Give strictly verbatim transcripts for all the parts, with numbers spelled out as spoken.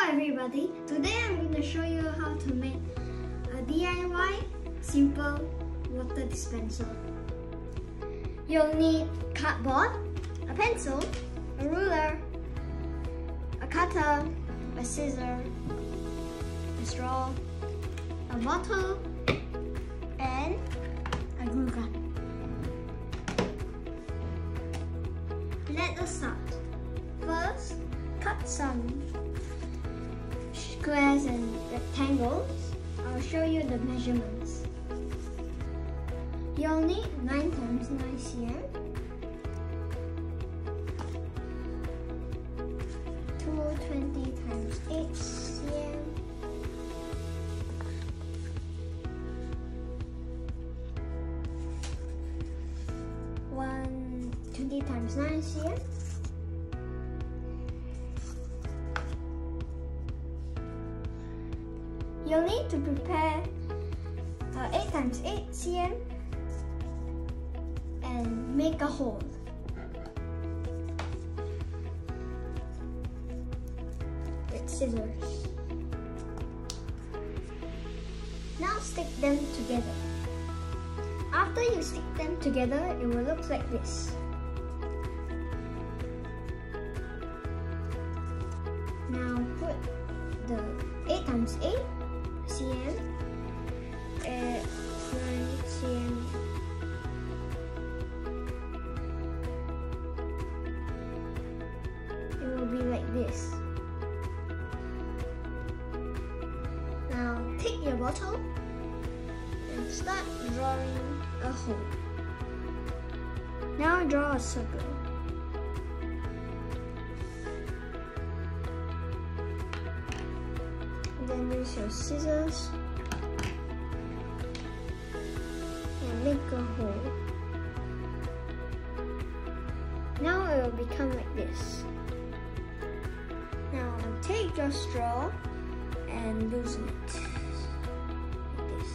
everybody, today I'm going to show you how to make a D I Y simple water dispenser. You'll need cardboard, a pencil, a ruler, a cutter, a scissor, a straw, a bottle, and a glue gun. Let us start. First, cut some squares and rectangles. I'll show you the measurements. You'll need nine times nine centimeters, two hundred twenty times eight centimeters, one hundred twenty times nine centimeters, you'll need to prepare uh, eight times eight centimeters and make a hole. With scissors. Now stick them together. After you stick them together, it will look like this. Now put the eight times eight centimeters at nine centimeters. It will be like this. Now take your bottle and start drawing a hole. Now draw a circle. Then use your scissors and make a hole. Now it will become like this. Now take your straw and loosen it like this.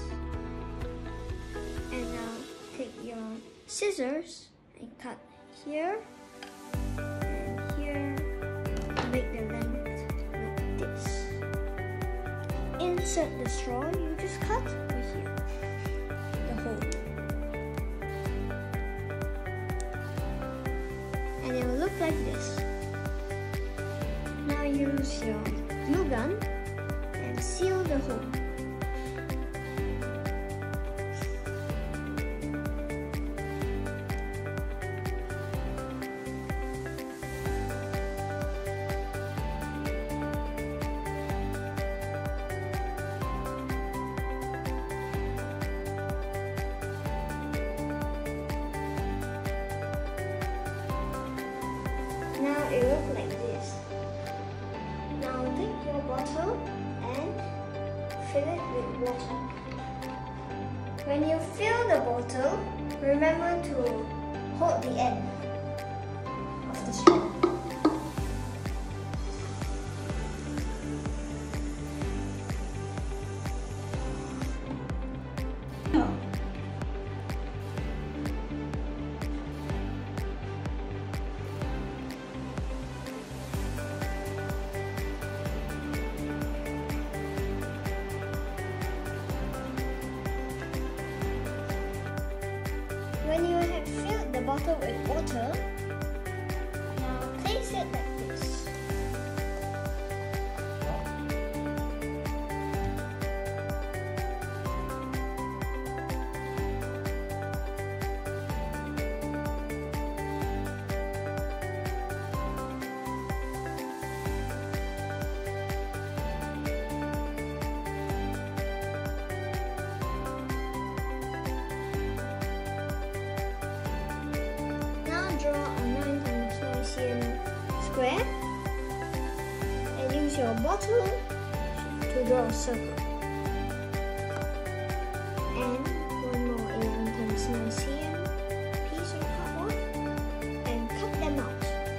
And now take your scissors and cut here and here to make the length like this. Insert the straw, you just cut right here, the hole. And it will look like this. Now use your glue gun and seal the hole. Now it looks like this. Now take your bottle and fill it with water. When you fill the bottle, remember to hold the end of the straw. When you have filled the bottle with water, now place it like this. Draw a nine times nine centimeters square and use your bottle to draw a circle. And one more eleven times nine centimeters piece of cardboard and cut them out.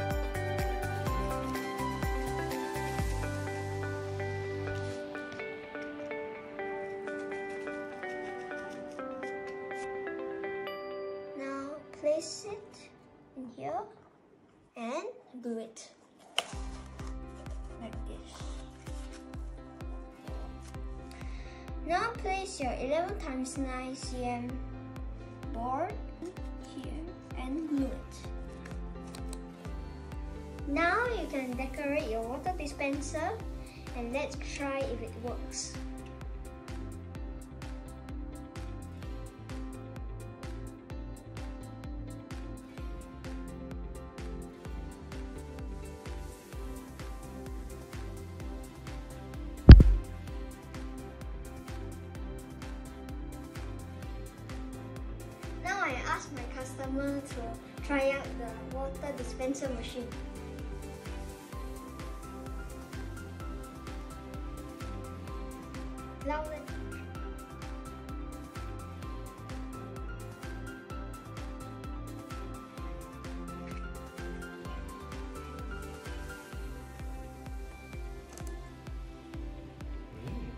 Now place it in here and glue it like this. Now place your eleven times nine centimeters board here and glue it. Now you can decorate your water dispenser and let's try if it works. Now I ask my customer to try out the water dispenser machine. Loud it.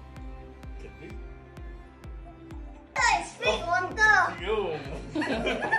It's fake water!